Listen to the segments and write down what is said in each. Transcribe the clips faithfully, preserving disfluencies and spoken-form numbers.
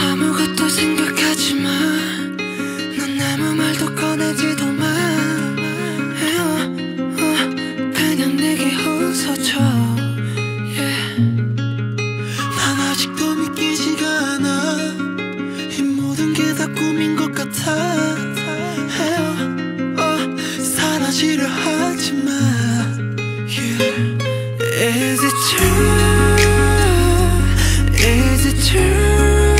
아무것도 생각하지 마. 넌 아무 말도 꺼내지도 마. 어, 그냥 내게 웃어줘. yeah. 난 아직도 믿기지가 않아. 이 모든 게 다 꿈인 것 같아. 어, 사라지려 하지 마. yeah. Is it true? Is it true?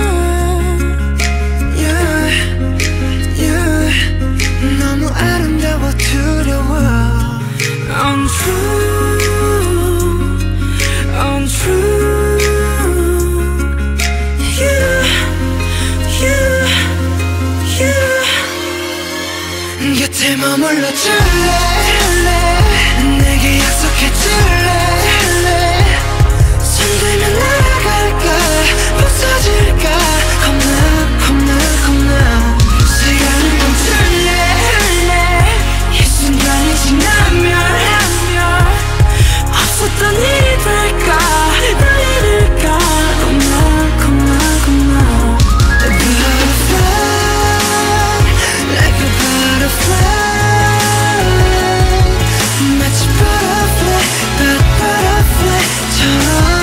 Yeah, yeah. 너무 아름다워 두려워. Untrue, untrue. Yeah, yeah, yeah. 곁에 머물러 줄래? 내게 약속해 줄래? 손들면 날아갈까? 부서질까? 겁나 겁나 겁나. 시간을 멈출래? 이 순간이 지나면 없었던 일이 될까? 날 잃을까? 겁나 겁나 겁나. Butterfly, like a butterfly. 마치 butterfly, but butterfly처럼.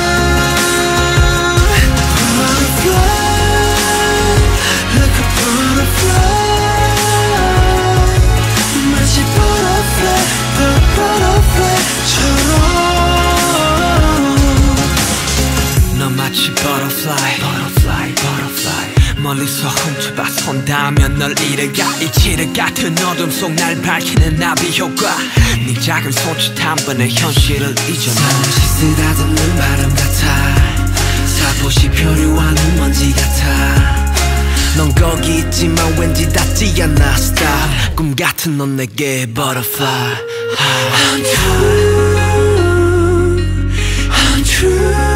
너 마치 butterfly, butterfly, butterfly. 멀리서 훔쳐봐 손닿으면 널 잃어가. 이치를 같은 어둠 속 날 밝히는 나비 효과. 네 작은 손짓 한 번에 현실을 잊어놔. 잠시 쓰다듬는 바람 같아. 살포시 표류하는 먼지 같아. 넌 거기 있지만 왠지 닿지 않아. Stop. 꿈 같은 넌 내게 butterfly. Untrue, untrue.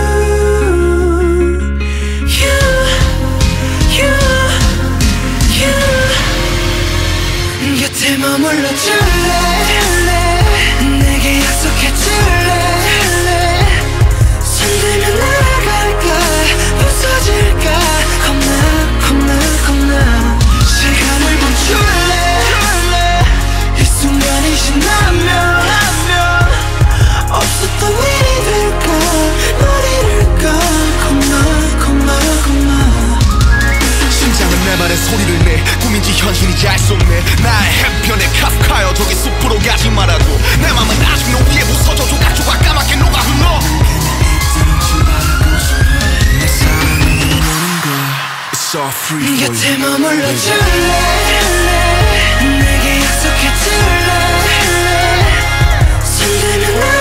곁에 머물러 줄래? 내게 약속해 줄래? 손들면 날아갈까? 부서질까? 겁나 겁나 겁나. 시간을 멈출래? 이 순간이 지나면 없었던 일이 될까? 널 잃을까? 겁나 겁나 겁나. 심장은 내 말에 소리를 내. 꿈인지 현실인지 알 수 없네. 나의 해변에 카프카여 저기 숲으로 가지 말라고. 내 맘은 아직 너 위에 부서져 조각조각 까맣게 녹아 흘러. 내 사랑은 오는 걸 It's all free for you. 곁에 머물러 줄래? 내게 약속해 줄래? 손들면